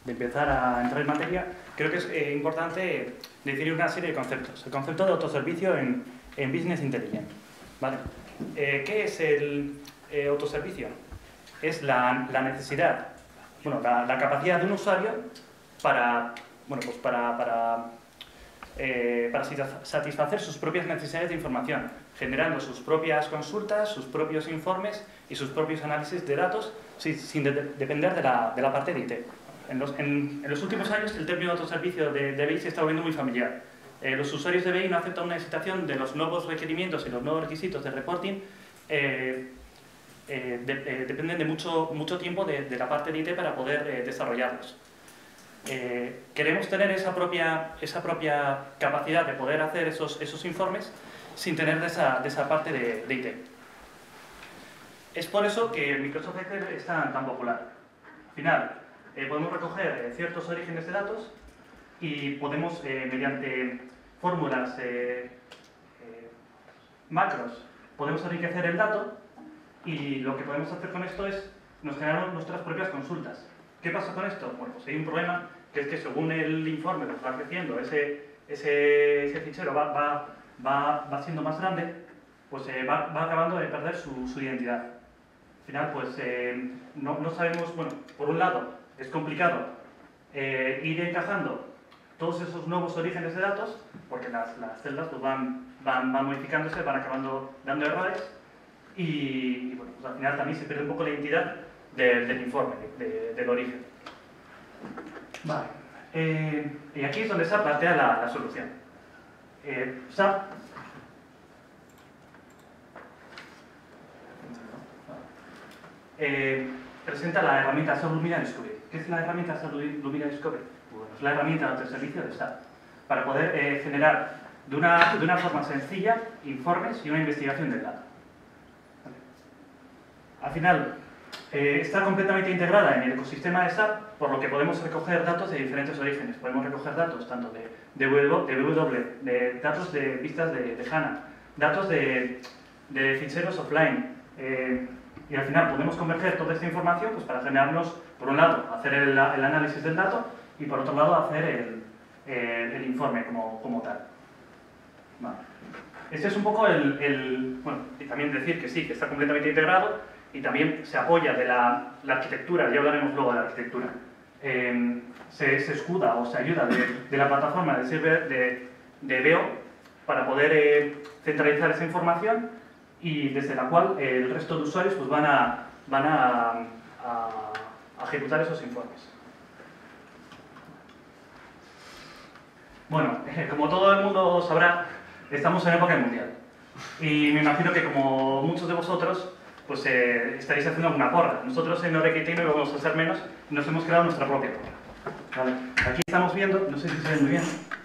empezar a entrar en materia, creo que es importante definir una serie de conceptos. El concepto de autoservicio en Business Intelligence, ¿vale? ¿Qué es el autoservicio? Es la necesidad, bueno, la capacidad de un usuario para satisfacer sus propias necesidades de información, generando sus propias consultas, sus propios informes y sus propios análisis de datos sin depender de la parte de IT. En los últimos años el término autoservicio de BI se está volviendo muy familiar. Los usuarios de BI no aceptan una excitación de los nuevos requerimientos y los nuevos requisitos de reporting. Dependen de mucho tiempo de la parte de IT para poder desarrollarlos. Queremos tener esa propia capacidad de poder hacer esos informes sin tener de esa parte de IT. Es por eso que Microsoft Excel es tan popular. Al final, podemos recoger ciertos orígenes de datos y podemos, mediante fórmulas macros, podemos enriquecer el dato y lo que podemos hacer con esto es nos generamos nuestras propias consultas. ¿Qué pasa con esto? Bueno, pues hay un problema, que es que según el informe que va creciendo, ese fichero va siendo más grande, pues va acabando de perder su identidad. Al final, pues no sabemos, bueno, por un lado, es complicado ir encajando todos esos nuevos orígenes de datos, porque las celdas pues, van modificándose, van acabando dando errores, y bueno, pues al final también se pierde un poco la identidad del informe, del origen. Vale. Y aquí es donde SAP plantea la solución. SAP presenta la herramienta SAP Lumina Discovery. ¿Qué es la herramienta SAP Lumina Discovery? Bueno, es la herramienta de servicio de SAP para poder generar de una forma sencilla informes y una investigación del dato. ¿Vale? Al final, está completamente integrada en el ecosistema de SAP, por lo que podemos recoger datos de diferentes orígenes. Podemos recoger datos tanto de BW, de datos de vistas de HANA, datos de ficheros offline. Y al final podemos converger toda esta información pues, para generarnos, por un lado, hacer el análisis del dato y por otro lado, hacer el informe como tal. Vale. Este es un poco bueno, y también decir que sí, que está completamente integrado y también se apoya de la arquitectura, ya hablaremos luego de la arquitectura. Se escuda o se ayuda de la plataforma de server de BO para poder centralizar esa información y desde la cual el resto de usuarios pues, van a ejecutar esos informes. Bueno, como todo el mundo sabrá, estamos en época mundial. Y me imagino que como muchos de vosotros, pues estaréis haciendo alguna porra. Nosotros en Oreca no vamos a hacer menos y nos hemos creado nuestra propia porra. ¿Vale? Aquí estamos viendo, no sé si se ve muy bien.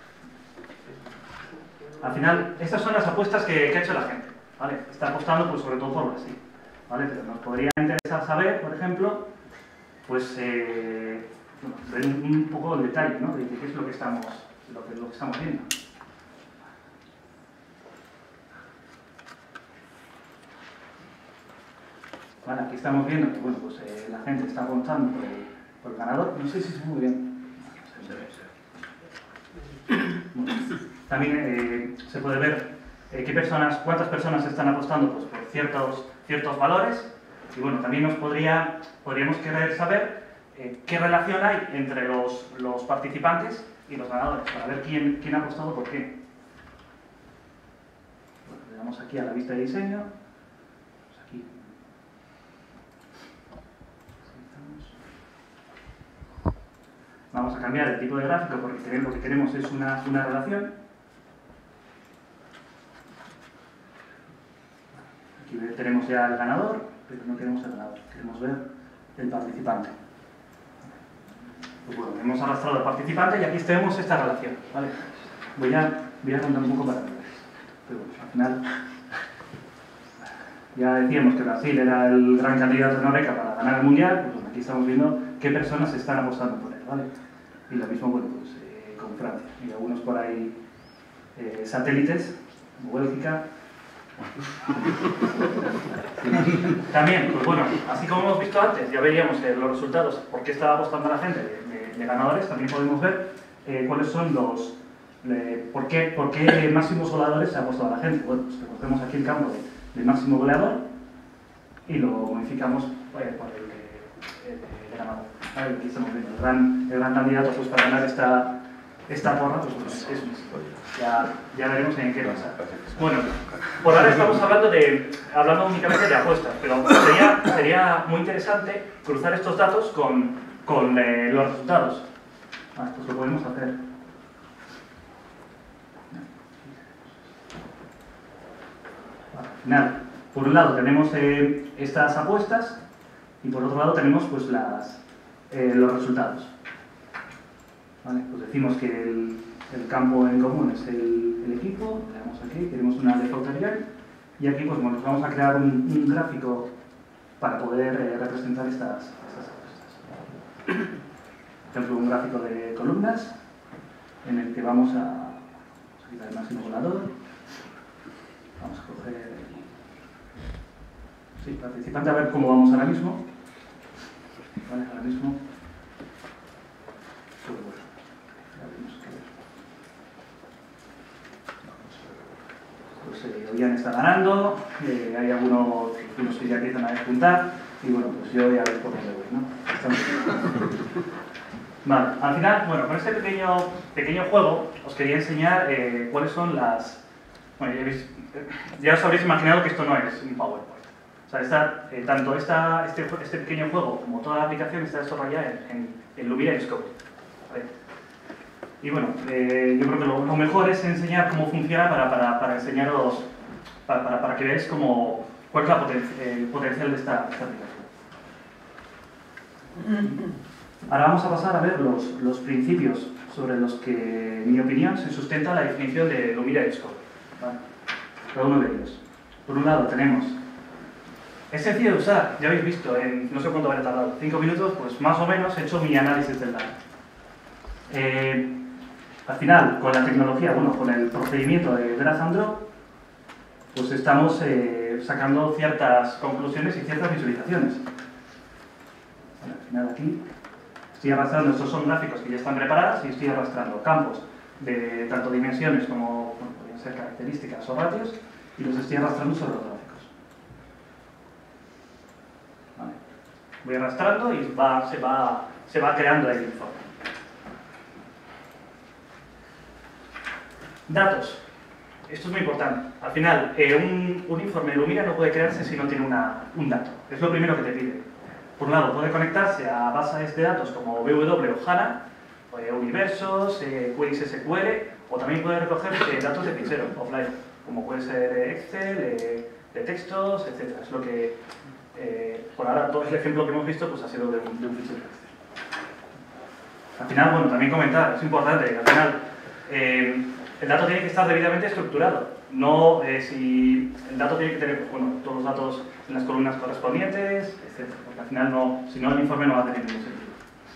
Al final, estas son las apuestas que ha hecho la gente. ¿Vale? Está apostando pues, sobre todo por Brasil. ¿Vale? Pero nos podría interesar saber, por ejemplo, pues ver un poco el detalle, ¿no? de qué es lo que estamos viendo. Vale, aquí estamos viendo que bueno, pues, la gente está apostando por el ganador. No sé si se ve muy bien. Bueno, también se puede ver cuántas personas están apostando pues, por ciertos valores. Y bueno, también podríamos querer saber qué relación hay entre los participantes y los ganadores, para ver quién ha apostado por qué. Bueno, le damos aquí a la vista de diseño. Pues aquí. Vamos a cambiar el tipo de gráfico porque lo que queremos es una relación. Aquí tenemos ya el ganador, pero no queremos el ganador, queremos ver el participante. Pues bueno, hemos arrastrado al participante y aquí tenemos esta relación. ¿Vale? Voy a contar un poco para ver. Pero bueno, al final ya decíamos que Brasil era el gran candidato en Oreca para ganar el mundial. Pues bueno, aquí estamos viendo qué personas están apostando por él. ¿Vale? Y lo mismo bueno, pues, con Francia. Y algunos por ahí satélites, como Bélgica, También, pues bueno, así como hemos visto antes, ya veríamos los resultados, por qué estaba apostando la gente de ganadores, también podemos ver cuáles son por qué máximos goleadores se ha apostado a la gente. Bueno, pues recogemos aquí el campo del máximo goleador y lo modificamos por el de ganador. Aquí estamos viendo el gran candidato pues, para ganar esta porra, pues bueno, es Messi. Ya veremos en qué pasa. Bueno, por ahora estamos hablando únicamente de apuestas, pero sería muy interesante cruzar estos datos con los resultados. Pues lo podemos hacer. Al final, por un lado tenemos estas apuestas y por otro lado tenemos pues los resultados. ¿Vale? Pues decimos que el campo en común es el equipo, le damos aquí, tenemos una default variable y aquí pues bueno, vamos a crear un gráfico para poder representar estas apuestas. Por ejemplo, un gráfico de columnas en el que vamos a quitar el máximo volador, vamos a coger participante, a ver cómo vamos ahora mismo. Vale, ahora mismo pues bueno, pues Ollán está ganando, hay algunos que ya empiezan a despuntar y bueno, pues yo ya ver por dónde voy, ¿no? Vale, al final, bueno, con este pequeño juego os quería enseñar cuáles son las... Bueno, ya os habréis imaginado que esto no es un PowerPoint. O sea, tanto este pequeño juego como toda la aplicación está desarrollada en Lumira y Discovery. ¿Vale? Y bueno, yo creo que lo mejor es enseñar cómo funciona para enseñaros, para que veáis cuál es el potencial de esta aplicación. Ahora vamos a pasar a ver los principios sobre los que, en mi opinión, se sustenta la definición de Lumira y Discovery. ¿Vale? Cada uno de ellos. Por un lado tenemos... Es sencillo de usar, ya habéis visto, no sé cuánto habrá tardado, 5 minutos, pues más o menos he hecho mi análisis del dato. Al final, con la tecnología, bueno, con el procedimiento de drag and drop, pues estamos sacando ciertas conclusiones y ciertas visualizaciones. Bueno, al final aquí estoy arrastrando, estos son gráficos que ya están preparados y estoy arrastrando campos de tanto dimensiones como podrían ser características o ratios y los estoy arrastrando sobre los gráficos. Vale. Voy arrastrando y se va creando el informe. Datos. Esto es muy importante. Al final, un informe de Lumira no puede crearse si no tiene un dato. Es lo primero que te pide. Por un lado, puede conectarse a bases de datos como BW o HANA, universos, queries SQL, o también puede recoger datos de fichero offline, como puede ser Excel, de textos, etc. Es lo que, por ahora, todo el ejemplo que hemos visto pues, ha sido de un fichero Excel. Al final, bueno, también comentar, es importante, al final, el dato tiene que estar debidamente estructurado. No, si el dato tiene que tener pues, bueno, todos los datos en las columnas correspondientes, etc. Porque al final, si no, el informe no va a tener ningún sentido.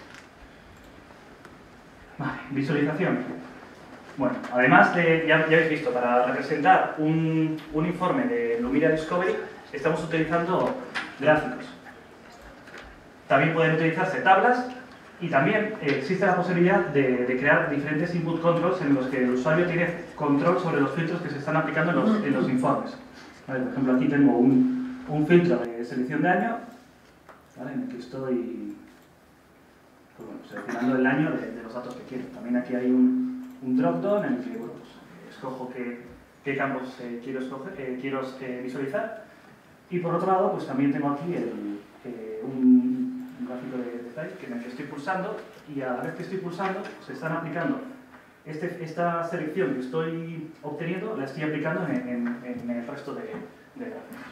Vale, visualización. Bueno, además de, ya habéis visto, para representar un informe de Lumira Discovery, estamos utilizando gráficos. También pueden utilizarse tablas. Y también existe la posibilidad de crear diferentes input controls en los que el usuario tiene control sobre los filtros que se están aplicando en los informes. ¿Vale? Por ejemplo, aquí tengo un filtro de selección de año, ¿vale? En el que estoy pues bueno, seleccionando el año de los datos que quiero. También aquí hay un drop-down en el que bueno, pues, escojo qué campos quiero visualizar. Y por otro lado, pues también tengo aquí un gráfico de detalle en el que estoy pulsando y a la vez que estoy pulsando se están aplicando esta selección que estoy obteniendo, la estoy aplicando en el resto de gráficos.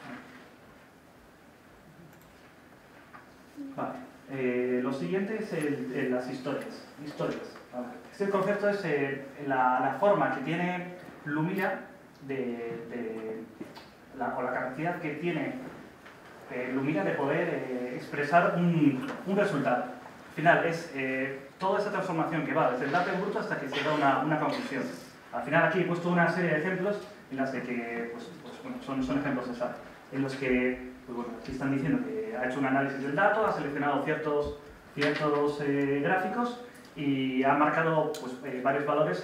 Vale. Lo siguiente es las historias. Vale. Este concepto es la forma que tiene Lumira o la capacidad que tiene Lumira de poder expresar un resultado. Al final es toda esa transformación que va desde el dato en bruto hasta que se da una conclusión. Al final aquí he puesto una serie de ejemplos en las que pues, bueno, son ejemplos de SAP, en los que pues bueno, aquí están diciendo que ha hecho un análisis del dato, ha seleccionado ciertos gráficos y ha marcado pues, varios valores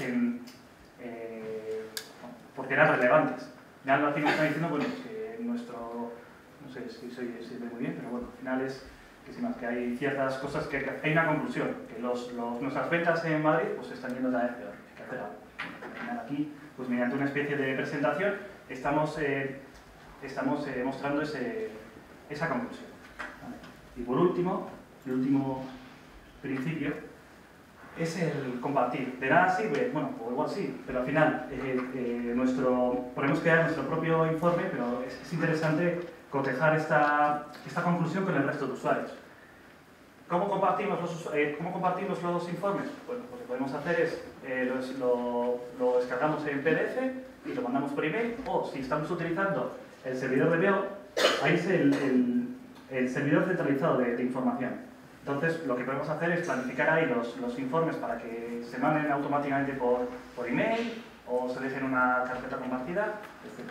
porque eran relevantes. Ya aquí nos está diciendo bueno, que nuestro, no sé si se ve muy bien, pero bueno, al final es que hay ciertas cosas que hay una conclusión, que nuestras ventas en Madrid pues están yendo cada vez peor. Hay que hacer algo. Al final aquí, pues mediante una especie de presentación, estamos mostrando esa conclusión. ¿Vale? Y por último, el último principio es el compartir. De nada sirve, bueno, o igual sí, pero al final podemos crear nuestro propio informe, pero es interesante cotejar esta conclusión con el resto de usuarios. ¿Cómo compartimos los informes? Bueno, lo que podemos hacer es lo descargamos en PDF y lo mandamos por email, o si estamos utilizando el servidor de BEO, ahí es el servidor centralizado de información. Entonces, lo que podemos hacer es planificar ahí los informes para que se manden automáticamente por email o se dejen una carpeta compartida, etc.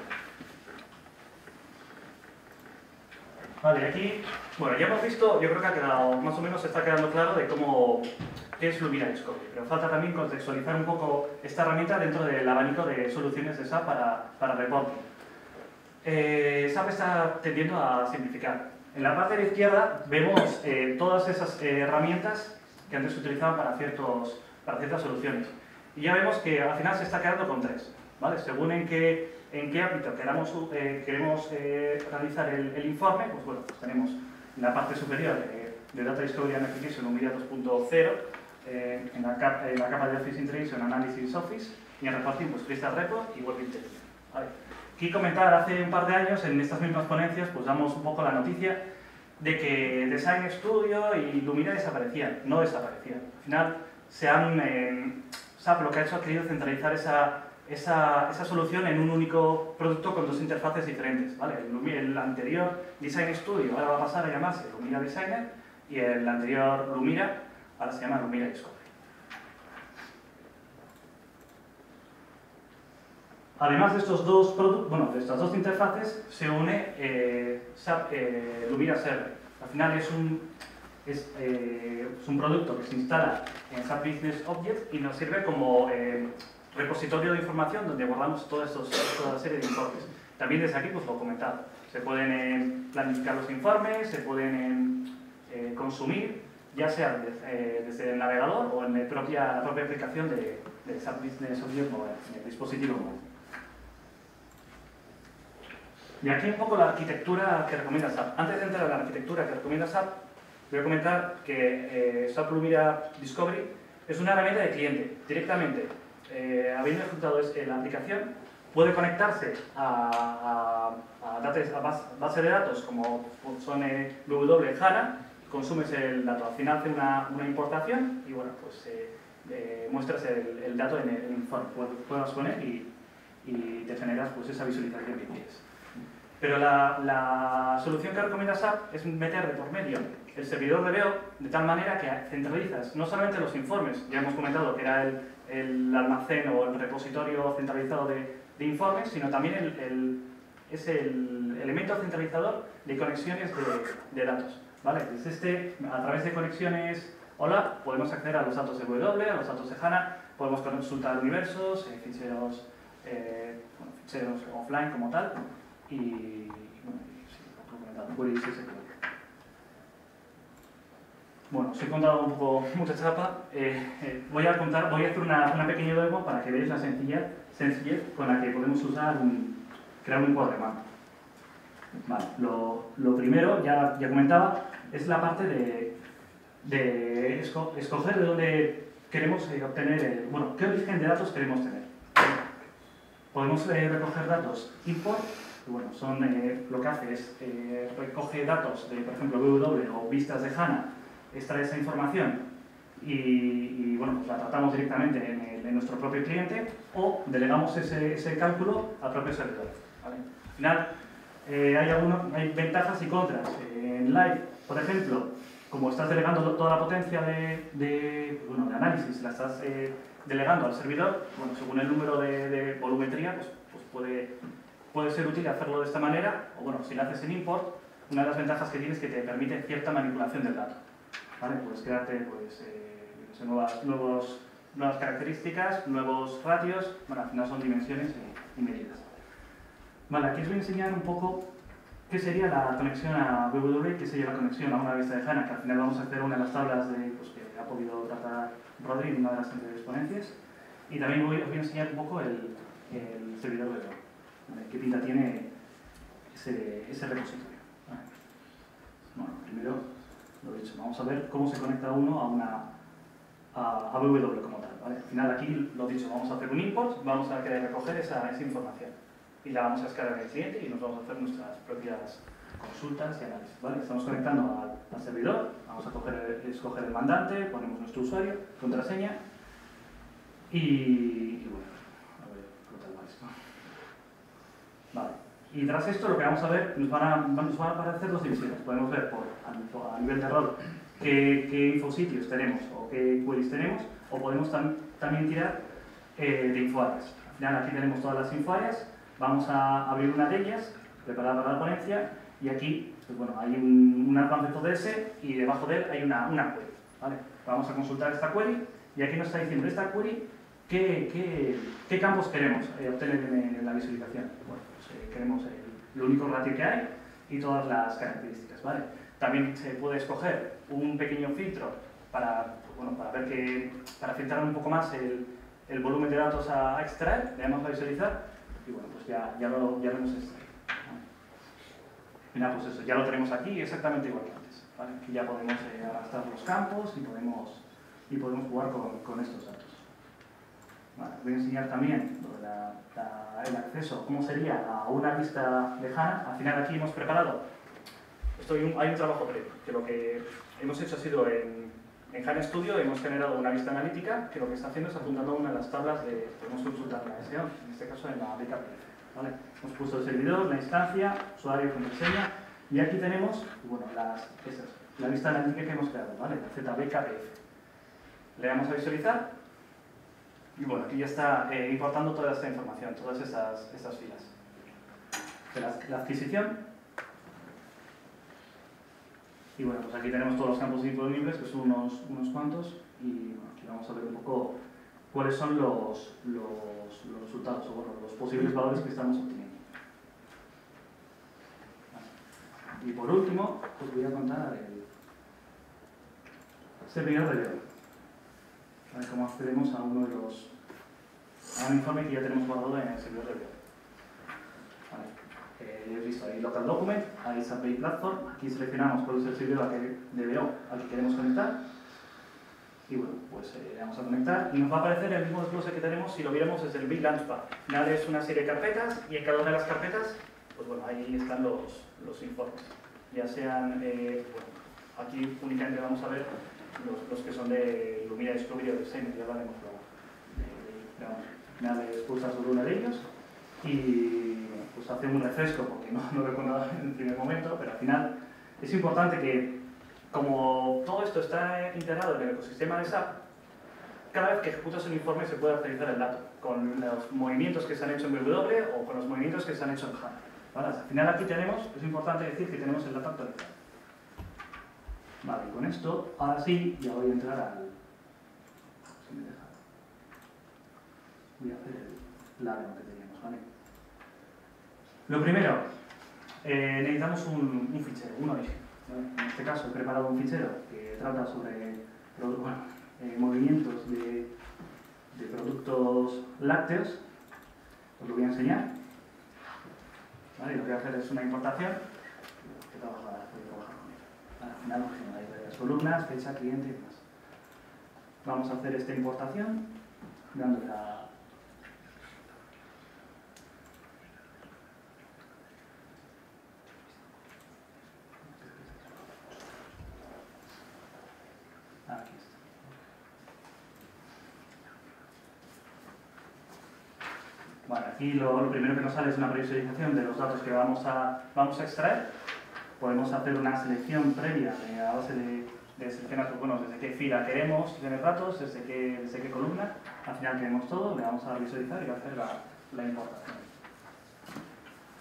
Vale, aquí, bueno, ya hemos visto, yo creo que ha quedado, más o menos está quedando claro de qué es Lumira Discovery, pero falta también contextualizar un poco esta herramienta dentro del abanico de soluciones de SAP para reporting. SAP está tendiendo a simplificar. En la parte de la izquierda vemos todas esas herramientas que antes se utilizaban para ciertas soluciones. Y ya vemos que al final se está quedando con 3. ¿Vale? Según en qué ámbito queremos realizar el informe, pues bueno, pues tenemos en la parte superior de Data Discovery and Application Lumira 2.0, en la capa de Office Integration Analysis Office, y en Reporting, pues Crystal Report y Web Intelligence. ¿Vale? Aquí comentar, hace un par de años, en estas mismas ponencias, pues damos un poco la noticia de que Design Studio y Lumira desaparecían. No desaparecían. Al final, SAP lo que ha hecho ha querido centralizar esa solución en un único producto con 2 interfaces diferentes. ¿Vale? El anterior Design Studio ahora va a pasar a llamarse Lumira Designer y el anterior Lumira ahora se llama Lumira Discovery. Además de estos dos productos, de estas 2 interfaces, se une SAP Lumira Server. Al final es un producto que se instala en SAP Business Objects y nos sirve como repositorio de información donde guardamos toda serie de informes. También desde aquí, pues lo he comentado, se pueden planificar los informes, se pueden consumir, ya sea desde el navegador o en la propia aplicación de SAP Business Objects en el dispositivo móvil. Y aquí un poco la arquitectura que recomienda SAP. Antes de entrar a la arquitectura que recomienda SAP, voy a comentar que SAP Lumira Discovery es una herramienta de cliente. Directamente, habiendo ejecutado la aplicación, puede conectarse a base de datos como son HANA, consumes el dato, al final hace una importación y bueno, pues muestras el dato en el informe. Puedes poner y te generas pues esa visualización que quieres. Pero la solución que recomienda SAP es meter de por medio el servidor de BEO de tal manera que centralizas no solamente los informes, ya hemos comentado que era el almacén o el repositorio centralizado de informes, sino también es el elemento centralizador de conexiones de datos. ¿Vale? Desde a través de conexiones OLAP podemos acceder a los datos de W, a los datos de HANA, podemos consultar universos, ficheros offline como tal. Y bueno, bueno, os he contado un poco mucha chapa. Voy a hacer una pequeña demo para que veáis la sencillez con la que podemos crear un cuadro de mano. Vale, lo primero, ya comentaba, es la parte de escoger de dónde queremos obtener, qué origen de datos queremos tener. Podemos recoger datos import. Bueno, lo que hace es recoge datos de, por ejemplo, BW o vistas de HANA, extrae esa información y bueno, pues la tratamos directamente en nuestro propio cliente o delegamos ese cálculo al propio servidor. ¿Vale? Al final, hay ventajas y contras. En Live, por ejemplo, como estás delegando toda la potencia de análisis, la estás delegando al servidor, bueno, según el número de volumetría, pues puede puede ser útil hacerlo de esta manera, o bueno, si lo haces en import, una de las ventajas que tienes es que te permite cierta manipulación del dato. ¿Vale? Puedes crearte pues, nuevas características, nuevos ratios, bueno, al final son dimensiones y medidas. Vale, aquí os voy a enseñar un poco qué sería la conexión a BW, qué sería la conexión a una vista de HANA, que al final vamos a hacer una de las tablas pues, que ha podido tratar Rodri en una de las anteriores ponencias. Y también os voy a enseñar un poco el servidor de Go, ¿vale? Qué pinta tiene ese repositorio. ¿Vale? Bueno, primero, lo dicho, vamos a ver cómo se conecta uno a BW como tal. ¿Vale? Al final aquí, lo dicho, vamos a hacer un import, vamos a querer recoger esa información y la vamos a escalar en el cliente y nos vamos a hacer nuestras propias consultas y análisis. ¿Vale? Estamos conectando al servidor, vamos a escoger el mandante, ponemos nuestro usuario, contraseña y bueno, a ver qué tal va esto. Vale. Y tras esto lo que vamos a ver, nos van a aparecer dos divisiones. Podemos ver a nivel de rol qué infositios tenemos o qué queries tenemos, o podemos también tirar de infoáreas. Al final aquí tenemos todas las infoáreas, vamos a abrir una de ellas, preparada para la ponencia, y aquí pues bueno, hay un advanced ODS y debajo de él hay una query. ¿Vale? Vamos a consultar esta query y aquí nos está diciendo esta query qué campos queremos obtener en la visualización. Bueno, pues, queremos el único ratio que hay y todas las características. ¿Vale? También se puede escoger un pequeño filtro para filtrar un poco más el volumen de datos a extraer, le damos a visualizar y bueno, pues ya lo hemos extraído. Mira, pues eso, ya lo tenemos aquí exactamente igual que antes. ¿Vale? Aquí ya podemos arrastrar los campos y podemos jugar con estos datos. Vale, voy a enseñar también el acceso, cómo sería a una vista de HANA. Al final aquí hemos preparado, hay un trabajo previo, que lo que hemos hecho ha sido en HANA Studio hemos generado una vista analítica que lo que está haciendo es apuntando una de las tablas podemos consultar la S11, en este caso en la BKPF. ¿Vale? Hemos puesto el servidor, la instancia, usuario, contraseña y aquí tenemos bueno, la vista analítica que hemos creado, ¿vale? La ZBKPF. Le damos a visualizar y bueno, aquí ya está importando toda esta información, todas estas filas. La adquisición. Y bueno, pues aquí tenemos todos los campos disponibles, que son unos cuantos, y bueno, aquí vamos a ver un poco cuáles son los resultados, o bueno, los posibles valores que estamos obteniendo. Y por último, os voy a contar el servidor de Leo. A ver cómo accedemos a un informe que ya tenemos guardado en el servidor de Leo. He visto ahí Local Document, ahí es API Platform, aquí seleccionamos cuál es el servidor de BO al que queremos conectar y bueno, pues le vamos a conectar y nos va a aparecer el mismo desglose que tenemos si lo viéramos desde el Big Launchpad. Nada, es una serie de carpetas y en cada una de las carpetas, pues bueno, ahí están los informes. Ya sean, bueno, aquí únicamente vamos a ver los que son de Lumira Discovery o de Seymour, ya hablaremos luego. Nada, pulsas sobre uno de ellos y bueno, pues hace un refresco porque no lo recuerdo en el primer momento, pero al final es importante que como todo esto está integrado en el ecosistema de SAP, cada vez que ejecutas un informe se puede actualizar el dato con los movimientos que se han hecho en BW o con los movimientos que se han hecho en HANA. ¿Vale? Al final aquí es importante decir que tenemos el dato actualizado. Vale, y con esto, ahora sí, ya voy a entrar al... Si me deja. Voy a hacer el demo que teníamos, ¿vale? Lo primero, necesitamos un fichero, un origen. ¿Vale? En este caso he preparado un fichero que trata sobre movimientos de productos lácteos. Os lo voy a enseñar. ¿Vale? Y lo que voy a hacer es una importación que voy a trabajar con ella. ¿Vale? Al final hay varias columnas, fecha, cliente y demás. Vamos a hacer esta importación dándole a aquí está. Bueno, aquí lo primero que nos sale es una previsualización de los datos que vamos a extraer. Podemos hacer una selección previa a base de seleccionar, bueno, desde qué fila queremos tener datos, desde qué columna. Al final queremos todo, le vamos a visualizar y va a hacer la importación.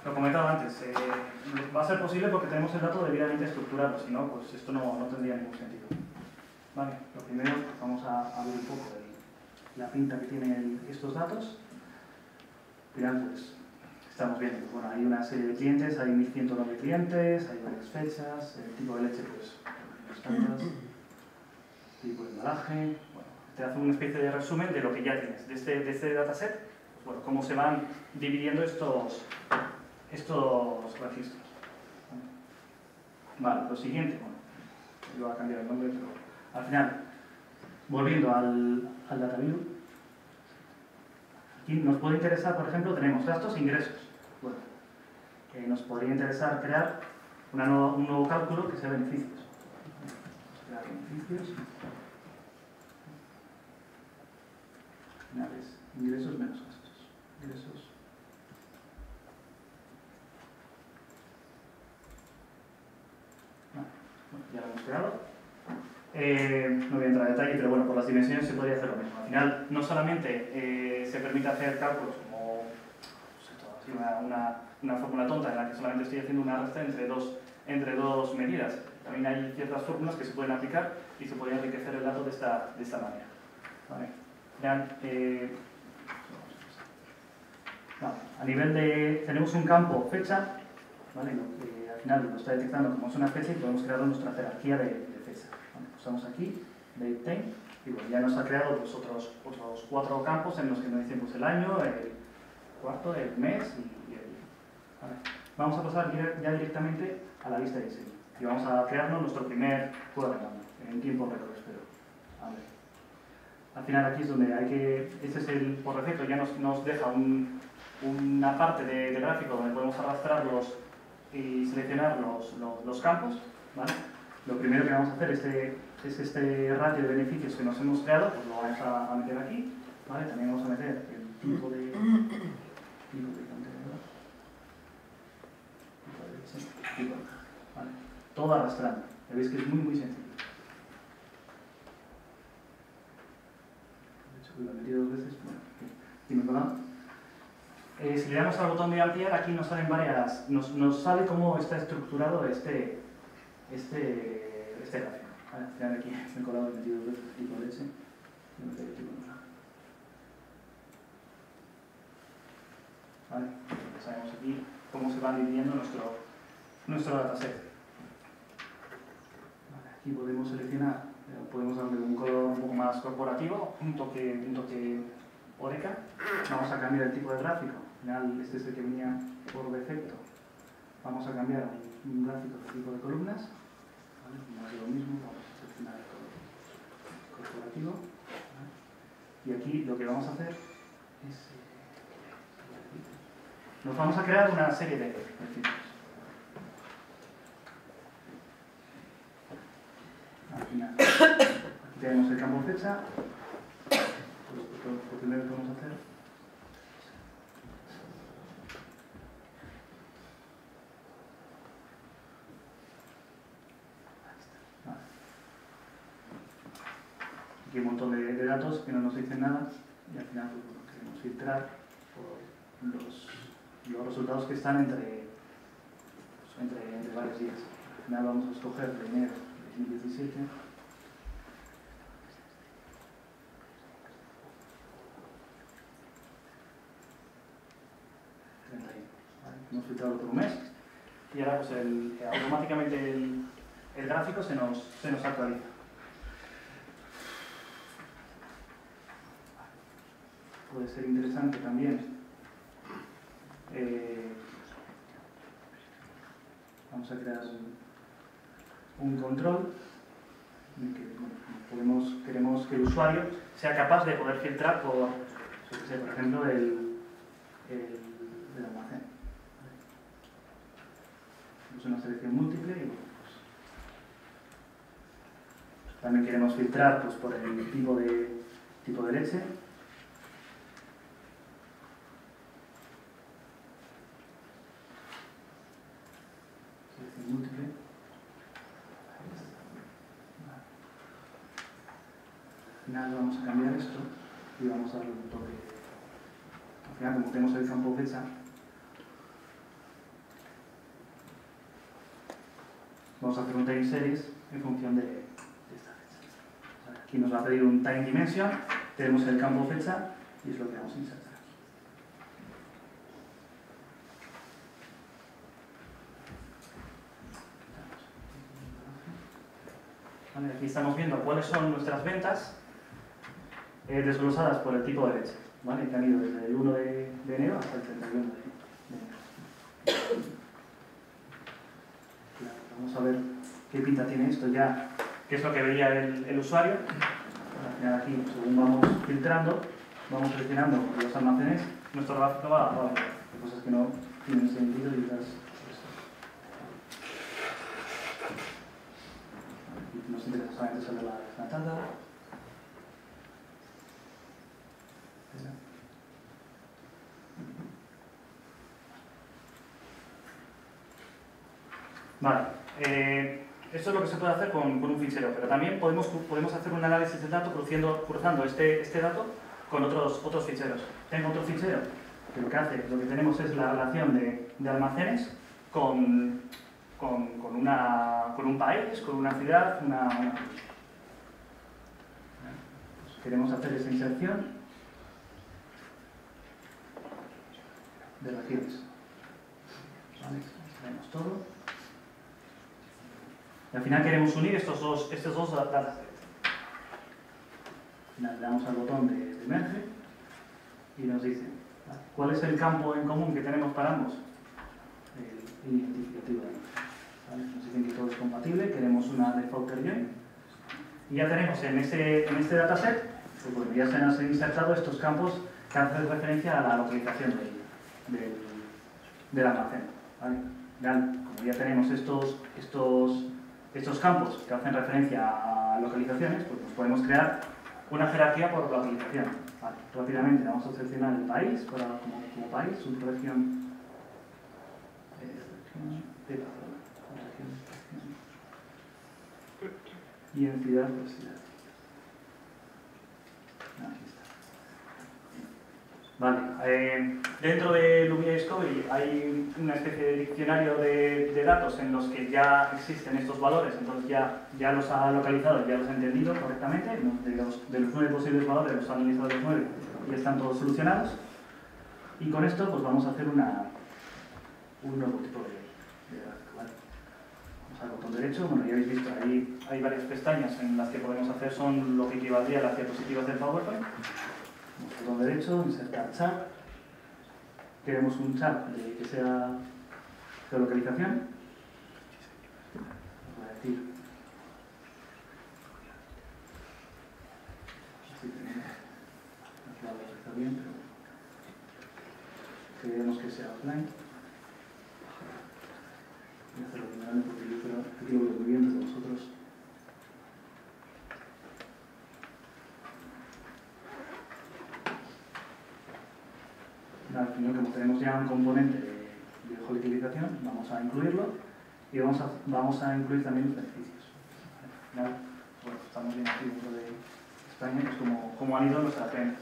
Lo comentaba antes, va a ser posible porque tenemos el dato debidamente estructurado, si no, pues esto no tendría ningún sentido. Vale, lo primero, vamos a ver un poco la pinta que tienen estos datos. Mirad, pues, estamos viendo, bueno, hay una serie de clientes, hay 1109 clientes, hay varias fechas, el tipo de leche, pues, estándar, tipo de embalaje, bueno, te hace una especie de resumen de lo que ya tienes, de este dataset, pues, bueno, cómo se van dividiendo estos registros. Vale, lo siguiente, bueno, yo voy a cambiar el nombre, pero al final, volviendo al data view, aquí nos puede interesar, por ejemplo, tenemos gastos e ingresos. Bueno, nos podría interesar crear un nuevo cálculo que sea beneficios. Vamos a crear beneficios. Finales, ingresos menos gastos. Ingresos. Bueno, ya lo hemos creado. No voy a entrar en detalle, pero bueno, por las dimensiones se podría hacer lo mismo. Al final, no solamente se permite hacer cálculos como una fórmula tonta en la que solamente estoy haciendo una resta entre dos medidas. También hay ciertas fórmulas que se pueden aplicar y se puede enriquecer el dato de esta manera. Vale. Vale. A nivel de... tenemos un campo fecha, ¿vale? Al final lo está detectando como es una fecha y podemos crear nuestra jerarquía de fecha. Vale, pulsamos aquí, date time, y bueno, ya nos ha creado pues, otros 4 campos en los que nos dicen pues, el año, el cuarto, el mes y el día. Vale. Vamos a pasar ya directamente a la lista de diseño y vamos a crearnos nuestro primer cuaderno en tiempo récord, espero. A ver. Al final aquí es donde hay que, este es el, por defecto ya nos deja una parte del gráfico donde podemos arrastrarlos y seleccionar los campos, ¿vale? Lo primero que vamos a hacer es este ratio de beneficios que nos hemos creado, pues lo vamos a meter aquí, ¿vale? También vamos a meter el tipo de contenedor, ¿vale? Todo arrastrando, ya veis que es muy sencillo. Lo he metido 2 veces, bueno, aquí me he colado. Si le damos al botón de ampliar, aquí nos salen varias, nos sale cómo está estructurado este gráfico. Vale, al final aquí me he colado, he metido 2 veces el tipo de leche. Vale, ya sabemos aquí cómo se va dividiendo nuestro dataset. Vale, aquí podemos seleccionar, podemos darle un color un poco más corporativo, un toque Oreca. Vamos a cambiar el tipo de gráfico. Al final, este es el que venía por defecto. Vamos a cambiar un gráfico de tipo de columnas. ¿Vale? Más de lo mismo, vamos a seleccionar el color corporativo. ¿Vale? Y aquí lo que vamos a hacer es... nos vamos a crear una serie de filtros. Al final, aquí tenemos el campo fecha. Lo primero que vamos a hacer aquí hay un montón de datos que no nos dicen nada y al final pues, bueno, queremos filtrar por los resultados que están entre varios días. Al final vamos a escoger de enero de 2017. ¿Vale? Hemos filtrado por un mes y ahora pues automáticamente el gráfico se nos actualiza. Puede ser interesante también. Vamos a crear un control en el que bueno, queremos que el usuario sea capaz de poder filtrar por ejemplo, el almacén. Es una selección múltiple y bueno, pues, también queremos filtrar pues, por el tipo de leche. Selección múltiple. Al final vamos a cambiar esto y vamos a darle un toque. Al final, como tenemos el campo fecha, vamos a hacer un time series en función de esta fecha. Aquí nos va a pedir un time dimension, tenemos el campo fecha y es lo que vamos a insertar. Vale, aquí estamos viendo cuáles son nuestras ventas desglosadas por el tipo de leche, ¿vale? Que han ido desde el 1 de enero hasta el 31 de enero. Claro, vamos a ver qué pinta tiene esto ya, qué es lo que veía el usuario. Al final aquí, según vamos filtrando, vamos seleccionando los almacenes, nuestro gráfico va a ver cosas que no tienen sentido y las... Aquí nos interesa solamente sobre la tanda. Vale, esto es lo que se puede hacer con un fichero, pero también podemos hacer un análisis del dato cruzando este dato con otros ficheros. Tengo otro fichero que lo que tenemos es la relación de almacenes con un país, con una ciudad, pues queremos hacer esa inserción de regiones. ¿Vale? Tenemos todo. Y al final queremos unir estos dos datasets. Al final le damos al botón de merge y nos dice, ¿vale?, ¿cuál es el campo en común que tenemos para ambos? El identificativo. ¿Vale? Nos dicen que todo es compatible, queremos una defaulter join. Y ya tenemos en este dataset, pues bueno, ya se nos han insertado estos campos que hacen referencia a la localización del almacén. ¿Vale? Como ya tenemos estos campos que hacen referencia a localizaciones, pues nos podemos crear una jerarquía por localización. Vale, rápidamente vamos a seleccionar el país como país, subregión y en ciudad, pues ciudad. Aquí está. Vale, dentro de Lumia Discovery hay una especie de diccionario de datos en los que ya existen estos valores, entonces ya los ha localizado, ya los ha entendido correctamente. De los 9 posibles valores los ha analizado los 9 y están todos solucionados. Y con esto pues vamos a hacer un nuevo tipo de gráfico. ¿Vale? Vamos al botón derecho. Bueno, ya habéis visto, ahí hay varias pestañas en las que podemos hacer, son lo que equivaldría a las diapositivas del PowerPoint. Botón derecho, insertar chart. Queremos un chart que sea de localización. Voy a decir. Así tenemos. Aquí está bien, pero queremos que sea offline. Voy a hacerlo primero porque yo creo que lo veo muy bien desde vosotros. Al final, como tenemos ya un componente de geolocalización, vamos a incluirlo y vamos a incluir también los beneficios. Al final, bueno, estamos bien aquí dentro de España, pues cómo han ido nuestras ventas.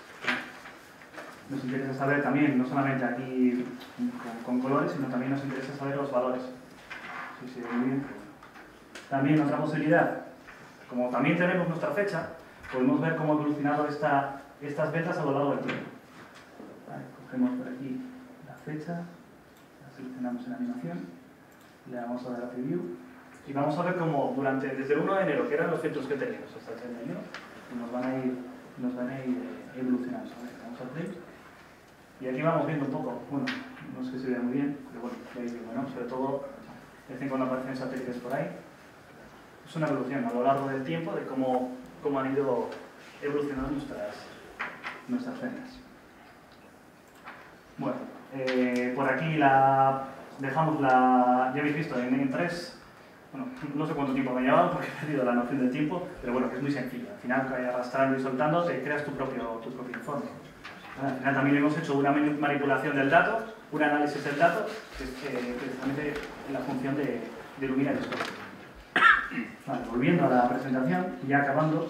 Nos interesa saber también, no solamente aquí con colores, sino también nos interesa saber los valores. Sí, sí, muy bien. También otra posibilidad, como también tenemos nuestra fecha, podemos ver cómo ha evolucionado estas ventas a lo largo del tiempo. Vale, cogemos por aquí la fecha, la seleccionamos en animación, le damos a dar a preview y vamos a ver cómo desde el 1 de enero, que eran los filtros que teníamos, hasta el 31, nos van a ir evolucionando. ¿Vale? Vamos a play y aquí vamos viendo un poco, bueno, no es que se vea muy bien, pero bueno, veis que bueno, sobre todo de vez en cuando aparecen satélites por ahí. Es una evolución a lo largo del tiempo de cómo han ido evolucionando nuestras ventas. Bueno, por aquí dejamos ya habéis visto, en 3, bueno, no sé cuánto tiempo me ha llevado porque he perdido la noción del tiempo, pero bueno, que es muy sencillo. Al final, arrastrando y soltando, te creas tu propio informe. Al final también hemos hecho una manipulación del dato, un análisis del dato, que es precisamente la función de Lumia Discovery. Vale, volviendo a la presentación, ya acabando.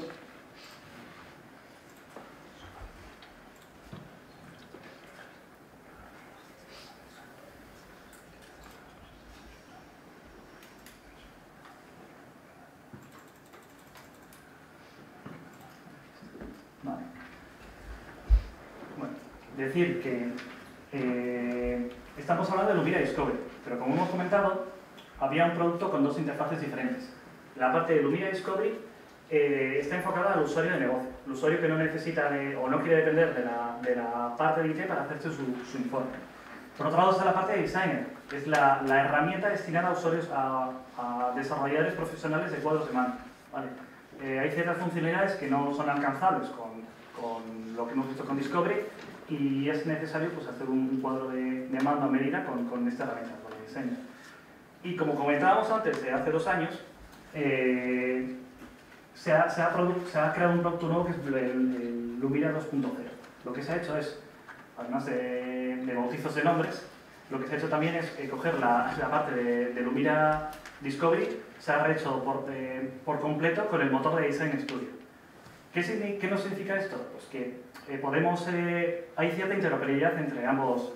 decir que estamos hablando de Lumira Discovery, pero como hemos comentado, había un producto con dos interfaces diferentes. La parte de Lumira Discovery está enfocada al usuario de negocio, el usuario que no necesita o no quiere depender de la parte de IT para hacerse su informe. Por otro lado está la parte de Designer, que es la herramienta destinada a usuarios, a desarrolladores profesionales de cuadros de mando. ¿Vale? Hay ciertas funcionalidades que no son alcanzables con lo que hemos visto con Discovery y es necesario pues, hacer un cuadro de mando a medida con esta herramienta, con el Designer. Y como comentábamos antes, hace 2 años, se ha creado un producto nuevo que es el Lumira 2.0. Lo que se ha hecho es, además de bautizos de nombres, lo que se ha hecho también es coger la parte de Lumira Discovery, se ha rehecho por completo con el motor de Design Studio. ¿Qué nos significa esto? Pues que hay cierta interoperabilidad entre ambas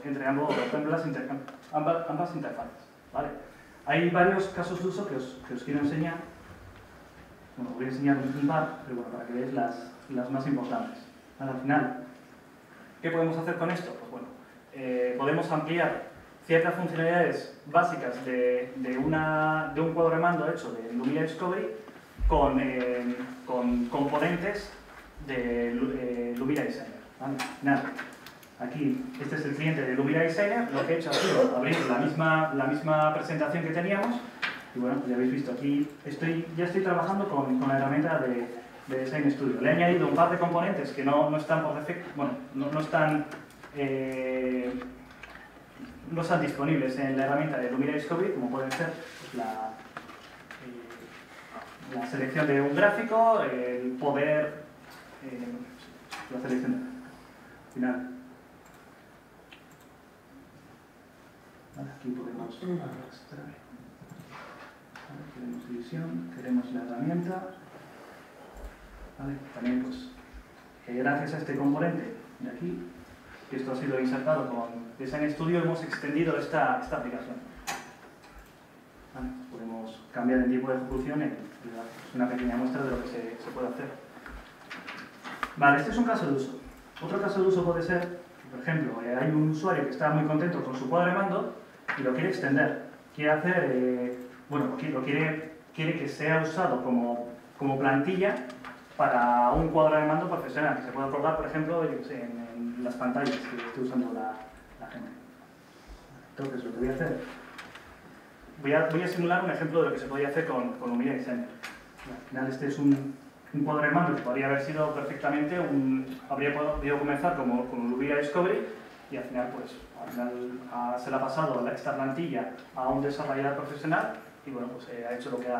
interfaces. ¿Vale? Hay varios casos de uso que os quiero enseñar. Bueno, os voy a enseñar un par, pero bueno, para que veáis las más importantes. Al final, ¿qué podemos hacer con esto? Pues bueno, podemos ampliar ciertas funcionalidades básicas de un cuadro de mando hecho de Lumira Discovery con componentes de Lumira Designer. ¿Vale? Nada. Aquí, este es el cliente de Lumira Designer. Lo que he hecho ha sido abrir la misma presentación que teníamos. Y bueno, ya habéis visto aquí, ya estoy trabajando con la herramienta de Design Studio. Le he añadido un par de componentes que no están por defecto, bueno, no están disponibles en la herramienta de Lumira Discovery, como pueden ser pues, la selección de un gráfico, el poder, la selección final. Vale, aquí podemos arrastrar. Vale, queremos división, queremos la herramienta. Vale, también pues, gracias a este componente de aquí, que esto ha sido insertado con Design Studio, hemos extendido esta aplicación. Vale, podemos cambiar el tipo de ejecución, es una pequeña muestra de lo que se puede hacer. Vale, este es un caso de uso. Otro caso de uso puede ser, por ejemplo, hay un usuario que está muy contento con su cuadro de mando y lo quiere extender. Quiere hacer, quiere que sea usado como plantilla para un cuadro de mando profesional, que se pueda colgar, por ejemplo, en las pantallas que esté usando la gente. Entonces, lo que voy a hacer, voy a simular un ejemplo de lo que se podría hacer con Lumira Designer. Al final, este es un cuadro de mando que podría haber sido perfectamente habría podido comenzar como Lumira Discovery y al final, se le ha pasado esta plantilla a un desarrollador profesional y bueno, pues ha hecho lo que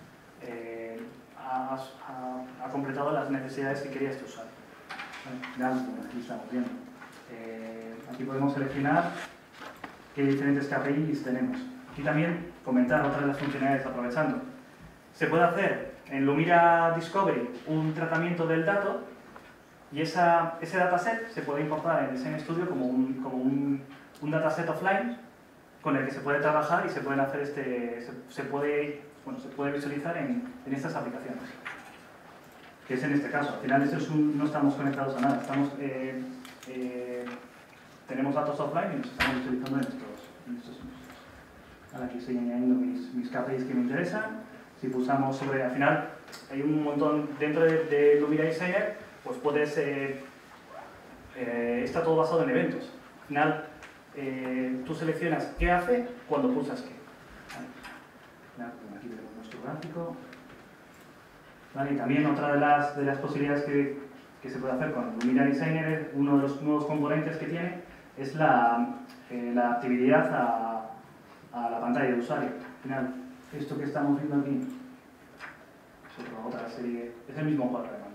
ha completado las necesidades que quería este usuario. Aquí estamos viendo. Aquí podemos seleccionar qué diferentes KPIs tenemos. Aquí también comentar otra de las funcionalidades aprovechando. Se puede hacer en Lumira Discovery un tratamiento del dato y ese dataset se puede importar en Design Studio como un dataset offline con el que se puede trabajar y se pueden hacer se puede visualizar en estas aplicaciones, que es en este caso. Al final no estamos conectados a nada, tenemos datos offline y los estamos visualizando en estos sitios. Ahora aquí estoy añadiendo mis KPIs que me interesan. Si pulsamos al final hay un montón dentro de Lumira Designer, pues está todo basado en eventos. Al final tú seleccionas qué hace cuando pulsas qué. ¿Vale? Aquí tenemos nuestro gráfico. ¿Vale? Y también otra de las posibilidades que se puede hacer con Lumira Designer, uno de los nuevos componentes que tiene, es la actividad a la pantalla de usuario. Al final, esto que estamos viendo aquí es otra serie, es el mismo cuadro de mando.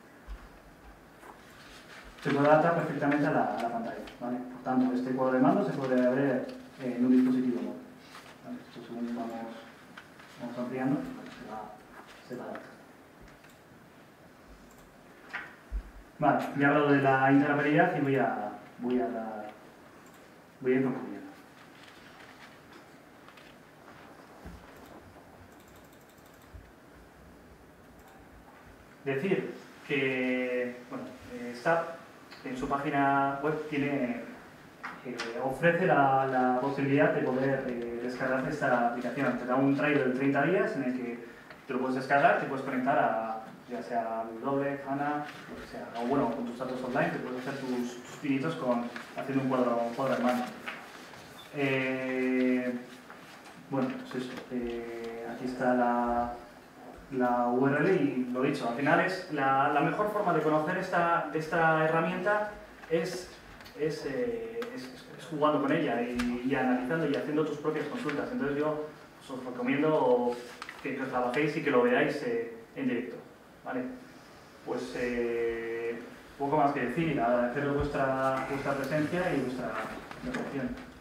Se puede adaptar perfectamente a la pantalla. ¿Vale? Por tanto, este cuadro de mando se puede ver en un dispositivo móvil. ¿Vale? Esto según vamos ampliando, se va adaptando. Vale, ya he hablado de la interoperabilidad y voy a ir concluyendo. Decir que SAP en su página web ofrece la posibilidad de poder descargarse esta aplicación. Te da un trial de 30 días en el que te lo puedes descargar, te puedes conectar a ya sea W, HANA, lo que sea, o bueno, con tus datos online, te puedes hacer tus pinitos haciendo un cuadro en mano. Bueno, pues eso, aquí está la URL y lo dicho, al final es la mejor forma de conocer esta herramienta es jugando con ella y analizando y haciendo tus propias consultas. Entonces yo os recomiendo que os trabajéis y que lo veáis en directo. ¿Vale? Pues poco más que decir, agradeceros vuestra presencia y vuestra atención.